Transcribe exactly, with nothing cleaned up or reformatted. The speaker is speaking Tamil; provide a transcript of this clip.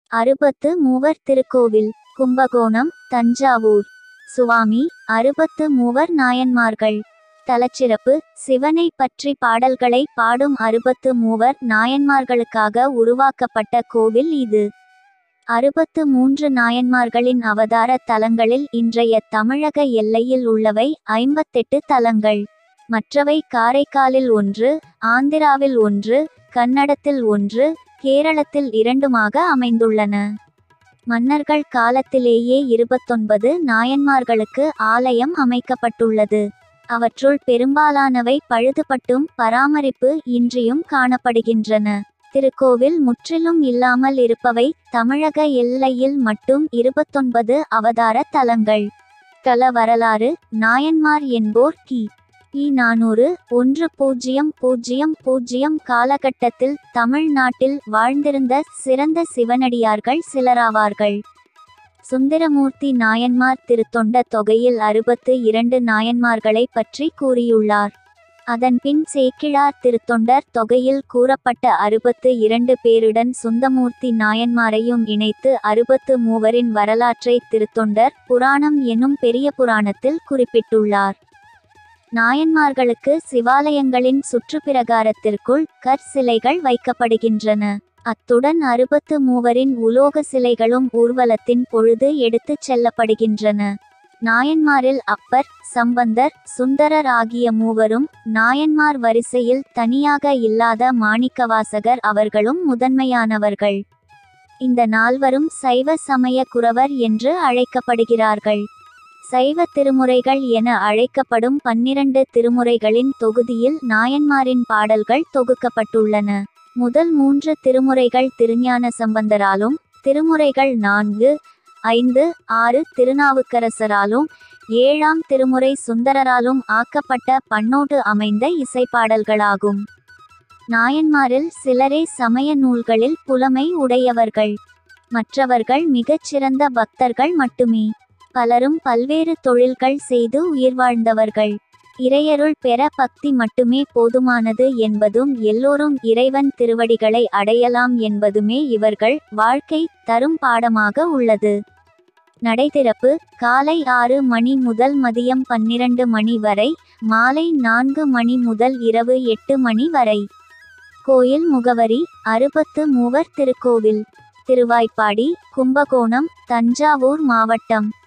அறுபத்து மூவர் திருக்கோவில் கும்பகோணம் தஞ்சாவூர். சுவாமி அறுபத்து மூவர் நாயன்மார்கள். தலச்சிறப்பு: சிவனை பற்றி பாடல்களை பாடும் அறுபத்து மூவர் நாயன்மார்களுக்காக உருவாக்கப்பட்ட கோவில் இது. அறுபத்து மூன்று நாயன்மார்களின் அவதார தலங்களில் இன்றைய தமிழக எல்லையில் உள்ளவை ஐம்பத்தெட்டு தலங்கள். மற்றவை காரைக்காலில் ஒன்று, ஆந்திராவில் ஒன்று, கன்னடத்தில் ஒன்று, கேரளத்தில் இரண்டுமாக அமைந்துள்ளன. மன்னர்கள் காலத்திலேயே இருபத்தொன்பது நாயன்மார்களுக்கு ஆலயம் அமைக்கப்பட்டுள்ளது. அவற்றுள் பெரும்பாலானவை பழுதுபட்டும் பராமரிப்பு இன்றியும் காணப்படுகின்றன. திருக்கோவில் முற்றிலும் இல்லாமல் இருப்பவை தமிழக எல்லையில் மட்டும் இருபத்தொன்பது அவதார தலங்கள். தல வரலாறு: நாயன்மார் என்போர் கி. பி நானூறு ஒன்று பூஜ்ஜியம் பூஜ்ஜியம் பூஜ்ஜியம் காலகட்டத்தில் தமிழ்நாட்டில் வாழ்ந்திருந்த சிறந்த சிவனடியார்கள் சிலராவார்கள். சுந்தரமூர்த்தி நாயன்மார் திருத்தொண்ட தொகையில் அறுபத்து இரண்டு நாயன்மார்களை பற்றி கூறியுள்ளார். அதன்பின் சேக்கிழார் திருத்தொண்டர் தொகையில் கூறப்பட்ட அறுபத்து இரண்டு பேருடன் சுந்தமூர்த்தி நாயன்மாரையும் இணைத்து அறுபத்து மூவரின் வரலாற்றை திருத்தொண்டர் புராணம் எனும் பெரிய புராணத்தில் குறிப்பிட்டுள்ளார். நாயன்மார்களுக்கு சிவாலயங்களின் சுற்றுப்பிரகாரத்திற்குள் கற்சிலைகள் வைக்கப்படுகின்றன. அத்துடன் அறுபத்து மூவரின் உலோக சிலைகளும் ஊர்வலத்தின் பொழுது எடுத்துச் செல்லப்படுகின்றன. நாயன்மாரில் அப்பர், சம்பந்தர், சுந்தரர் ஆகிய மூவரும் நாயன்மார் வரிசையில் தனியாக இல்லாத மாணிக்கவாசகர் அவர்களும் முதன்மையானவர்கள். இந்த நால்வரும் சைவ சமய குரவர் என்று அழைக்கப்படுகிறார்கள். சைவ திருமுறைகள் என அழைக்கப்படும் பன்னிரண்டு திருமுறைகளின் தொகுதியில் நாயன்மாரின் பாடல்கள் தொகுக்கப்பட்டுள்ளன. முதல் மூன்று திருமுறைகள் திருஞான சம்பந்தராலும், திருமுறைகள் நான்கு, ஐந்து, ஆறு திருநாவுக்கரசராலும், ஏழாம் திருமுறை சுந்தரராலும் ஆக்கப்பட்ட பண்ணோடு அமைந்த இசைப்பாடல்களாகும். நாயன்மாரில் சிலரே சமய நூல்களில் புலமை உடையவர்கள். மற்றவர்கள் மிகச்சிறந்த பக்தர்கள் மட்டுமே. பலரும் பல்வேறு தொழில்கள் செய்து உயிர் வாழ்ந்தவர்கள். இறையருள் பெற பக்தி மட்டுமே போதுமானது என்பதும் எல்லோரும் இறைவன் திருவடிகளை அடையலாம் என்பதுமே இவர்கள் வாழ்க்கை தரும் பாடமாக உள்ளது. நடைதிறப்பு: காலை ஆறு மணி முதல் மதியம் பன்னிரண்டு மணி வரை, மாலை நான்கு மணி முதல் இரவு எட்டு மணி வரை. கோயில் முகவரி: அறுபத்து மூவர் திருக்கோவில், திருவாய்ப்பாடி, கும்பகோணம், தஞ்சாவூர் மாவட்டம்.